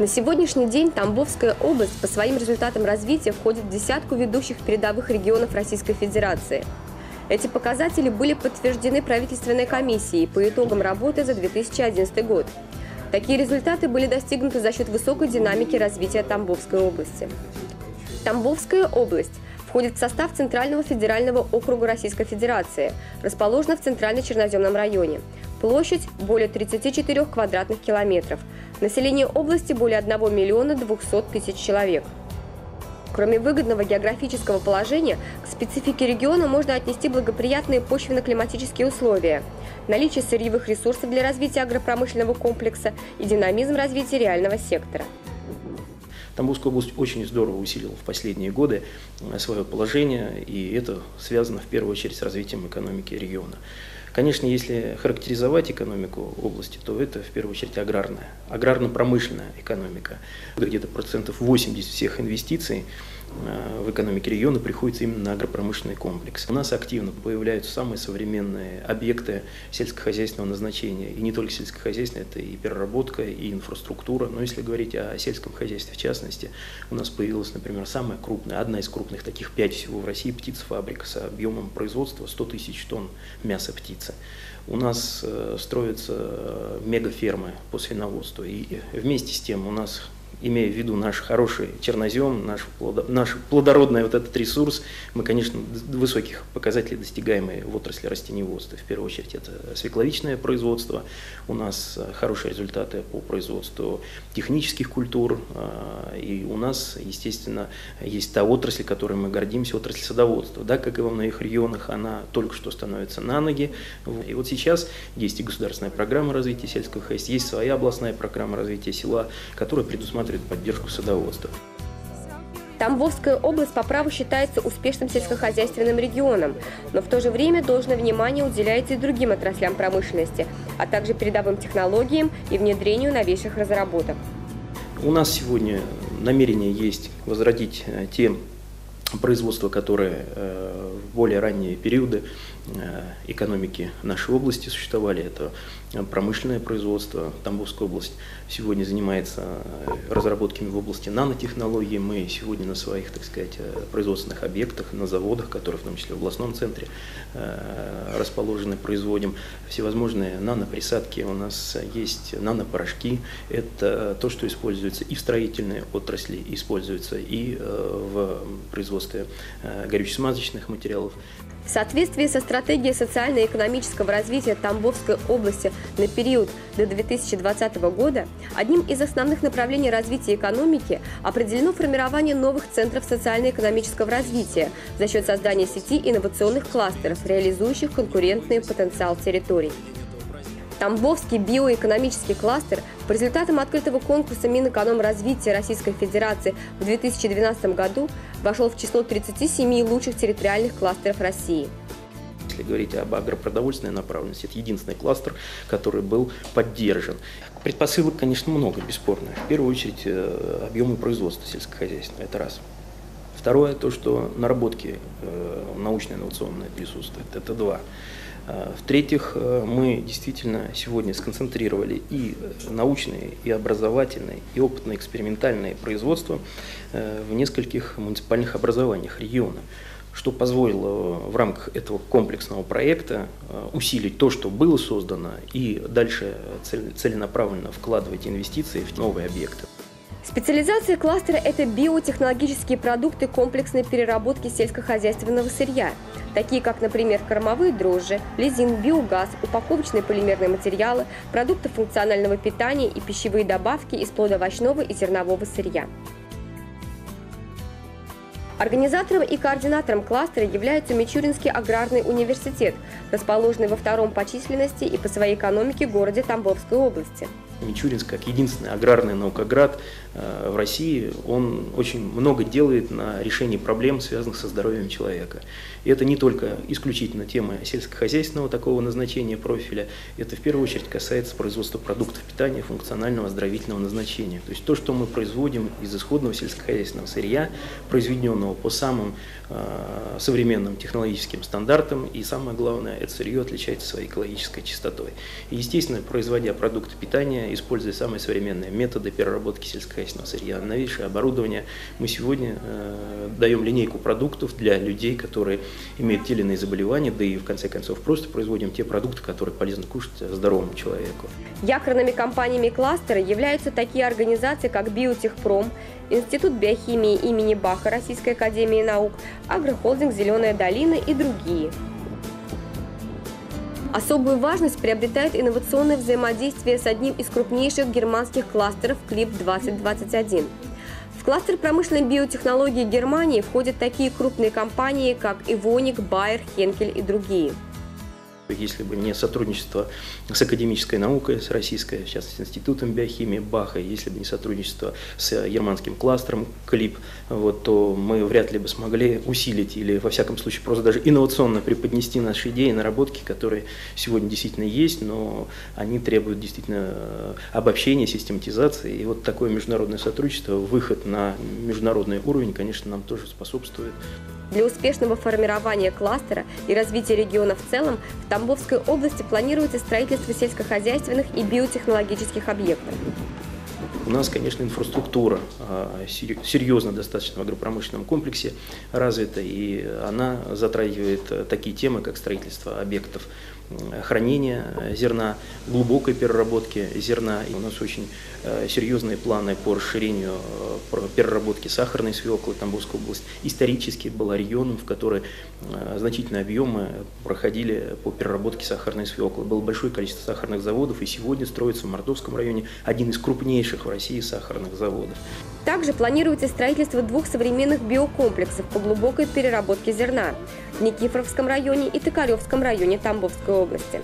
На сегодняшний день Тамбовская область по своим результатам развития входит в десятку ведущих передовых регионов Российской Федерации. Эти показатели были подтверждены правительственной комиссией по итогам работы за 2011 год. Такие результаты были достигнуты за счет высокой динамики развития Тамбовской области. Тамбовская область входит в состав Центрального федерального округа Российской Федерации, расположена в Центрально-Черноземном районе. Площадь более 34 квадратных километров. Население области более 1 миллиона 200 тысяч человек. Кроме выгодного географического положения, к специфике региона можно отнести благоприятные почвенно-климатические условия, наличие сырьевых ресурсов для развития агропромышленного комплекса и динамизм развития реального сектора. Тамбовская область очень здорово усилила в последние годы свое положение, и это связано в первую очередь с развитием экономики региона. Конечно, если характеризовать экономику области, то это в первую очередь аграрно-промышленная экономика. Где-то 80% всех инвестиций в экономике региона приходится именно на агропромышленный комплекс. У нас активно появляются самые современные объекты сельскохозяйственного назначения. И не только сельскохозяйственное, это и переработка, и инфраструктура. Но если говорить о сельском хозяйстве в частности, у нас появилась, например, самая крупная, одна из крупных, таких 5 всего в России, птицефабрика с объемом производства 100 тысяч тонн мяса птицы. У нас строятся мегафермы по свиноводству. И вместе с тем у нас, имея в виду наш хороший чернозем, наш плодородный вот этот ресурс, мы, конечно, высоких показателей достигаемые в отрасли растениеводства. В первую очередь это свекловичное производство, у нас хорошие результаты по производству технических культур, и у нас, естественно, есть та отрасль, которой мы гордимся, отрасль садоводства. Да, как и во многих регионах, она только что становится на ноги. И вот сейчас есть и государственная программа развития сельского хозяйства, есть своя областная программа развития села, которая предусматривает поддержку садоводства. Тамбовская область по праву считается успешным сельскохозяйственным регионом, но в то же время должное внимание уделяется и другим отраслям промышленности, а также передовым технологиям и внедрению новейших разработок. У нас сегодня намерение есть возродить те производства, которые в более ранние периоды экономики нашей области существовали. Это промышленное производство. Тамбовская область сегодня занимается разработками в области нанотехнологий. Мы сегодня на своих, так сказать, производственных объектах, на заводах, которые в том числе в областном центре расположены, производим всевозможные наноприсадки. У нас есть нанопорошки. Это то, что используется и в строительной отрасли, используется и в производстве горюче-смазочных материалов. В соответствии со стратегией социально-экономического развития Тамбовской области на период до 2020 года одним из основных направлений развития экономики определено формирование новых центров социально-экономического развития за счет создания сети инновационных кластеров, реализующих конкурентный потенциал территорий. Тамбовский биоэкономический кластер по результатам открытого конкурса Минэкономразвития Российской Федерации в 2012 году вошел в число 37 лучших территориальных кластеров России. Если говорить об агропродовольственной направленности, это единственный кластер, который был поддержан. Предпосылок, конечно, много, бесспорно. В первую очередь, объемы производства сельскохозяйственного, это раз. Второе, то, что наработки научно-инновационные присутствуют, это два. В-третьих, мы действительно сегодня сконцентрировали и научные, и образовательные, и опытно-экспериментальные производства в нескольких муниципальных образованиях региона, что позволило в рамках этого комплексного проекта усилить то, что было создано, и дальше целенаправленно вкладывать инвестиции в новые объекты. Специализация кластера – это биотехнологические продукты комплексной переработки сельскохозяйственного сырья, такие как, например, кормовые дрожжи, лизин, биогаз, упаковочные полимерные материалы, продукты функционального питания и пищевые добавки из плодоовощного и зернового сырья. Организатором и координатором кластера является Мичуринский аграрный университет, расположенный во втором по численности и по своей экономике городе Тамбовской области. Мичуринск, как единственный аграрный наукоград в России, он очень много делает на решении проблем, связанных со здоровьем человека. И это не только исключительно тема сельскохозяйственного такого назначения профиля, это в первую очередь касается производства продуктов питания функционального оздоровительного назначения. То есть то, что мы производим из исходного сельскохозяйственного сырья, произведенного по самым современным технологическим стандартам, и самое главное, это сырье отличается своей экологической чистотой. И, естественно, производя продукты питания используя самые современные методы переработки сельскохозяйственного сырья, новейшее оборудование, мы сегодня даем линейку продуктов для людей, которые имеют те или иные заболевания, да и в конце концов просто производим те продукты, которые полезно кушать здоровому человеку. Якорными компаниями кластера являются такие организации, как Биотехпром, Институт биохимии имени Баха Российской академии наук, Агрохолдинг «Зеленая долина» и другие. Особую важность приобретает инновационное взаимодействие с одним из крупнейших германских кластеров КЛИП-2021. В кластер промышленной биотехнологии Германии входят такие крупные компании, как Ивоник, Байер, Хенкель и другие. Если бы не сотрудничество с академической наукой, с российской, сейчас с Институтом биохимии Баха, если бы не сотрудничество с германским кластером КЛИП, то мы вряд ли бы смогли усилить или, во всяком случае, просто даже инновационно преподнести наши идеи, наработки, которые сегодня действительно есть, но они требуют действительно обобщения, систематизации. И вот такое международное сотрудничество, выход на международный уровень, конечно, нам тоже способствует. Для успешного формирования кластера и развития региона в целом в Тамбовской области планируется строительство сельскохозяйственных и биотехнологических объектов. У нас, конечно, инфраструктура серьезно достаточно в агропромышленном комплексе развита, и она затрагивает такие темы, как строительство объектов хранения зерна, глубокой переработки зерна. И у нас очень серьезные планы по расширению переработки сахарной свеклы. Тамбовская область исторически была регионом, в который значительные объемы проходили по переработке сахарной свеклы. Было большое количество сахарных заводов, и сегодня строится в Мордовском районе один из крупнейших в России сахарных заводов. Также планируется строительство 2 современных биокомплексов по глубокой переработке зерна в Никифоровском районе и Токаревском районе Тамбовской области.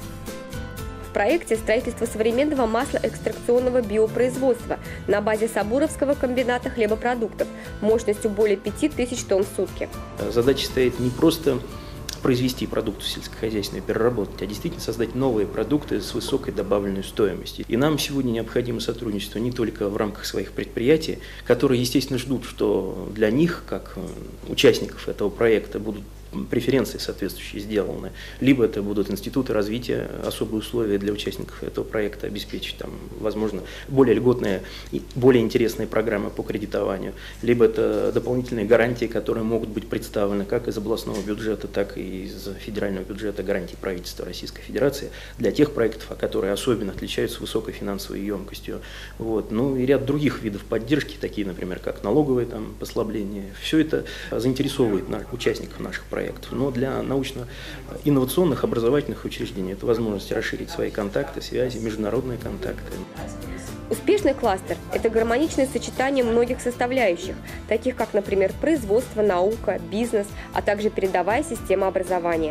В проекте строительство современного маслоэкстракционного биопроизводства на базе Сабуровского комбината хлебопродуктов мощностью более 5000 тонн в сутки. Задача стоит не просто произвести продукцию сельскохозяйственной, переработать, а действительно создать новые продукты с высокой добавленной стоимостью. И нам сегодня необходимо сотрудничество не только в рамках своих предприятий, которые, естественно, ждут, что для них, как участников этого проекта, будут преференции соответствующие сделаны, либо это будут институты развития, особые условия для участников этого проекта обеспечить, возможно, более льготные и более интересные программы по кредитованию, либо это дополнительные гарантии, которые могут быть представлены как из областного бюджета, так и из федерального бюджета, гарантии правительства Российской Федерации для тех проектов, которые особенно отличаются высокой финансовой емкостью. Ну и ряд других видов поддержки, такие, например, как налоговые послабления. Все это заинтересовывает участников наших проектов. Но для научно-инновационных образовательных учреждений это возможность расширить свои контакты, связи, международные контакты. Успешный кластер – это гармоничное сочетание многих составляющих, таких как, например, производство, наука, бизнес, а также передовая система образования.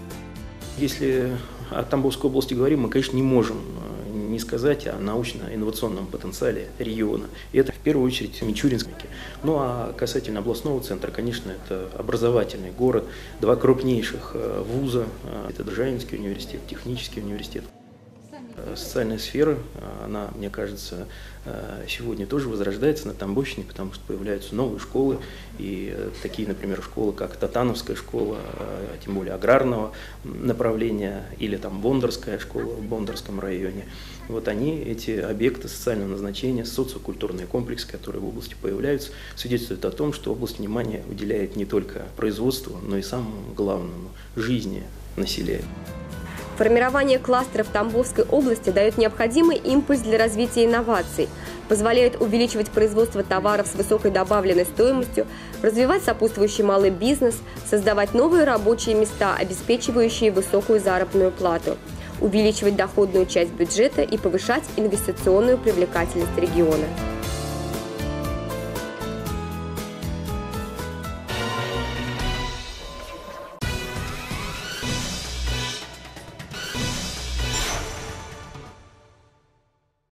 Если о Тамбовской области говорим, мы, конечно, не можем не сказать о научно-инновационном потенциале региона. И это в первую очередь Мичуринск. Ну а касательно областного центра, конечно, это образовательный город, 2 крупнейших вуза, это Державинский университет, технический университет. Социальная сфера, она, мне кажется, сегодня тоже возрождается на Тамбовщине, потому что появляются новые школы, и такие, например, школы, как Татановская школа, тем более аграрного направления, или Бондарская школа в Бондарском районе. Эти объекты социального назначения, социокультурные комплексы, которые в области появляются, свидетельствуют о том, что область внимания уделяет не только производству, но и самому главному – жизни населения. Формирование кластера в Тамбовской области дает необходимый импульс для развития инноваций, позволяет увеличивать производство товаров с высокой добавленной стоимостью, развивать сопутствующий малый бизнес, создавать новые рабочие места, обеспечивающие высокую заработную плату, увеличивать доходную часть бюджета и повышать инвестиционную привлекательность региона.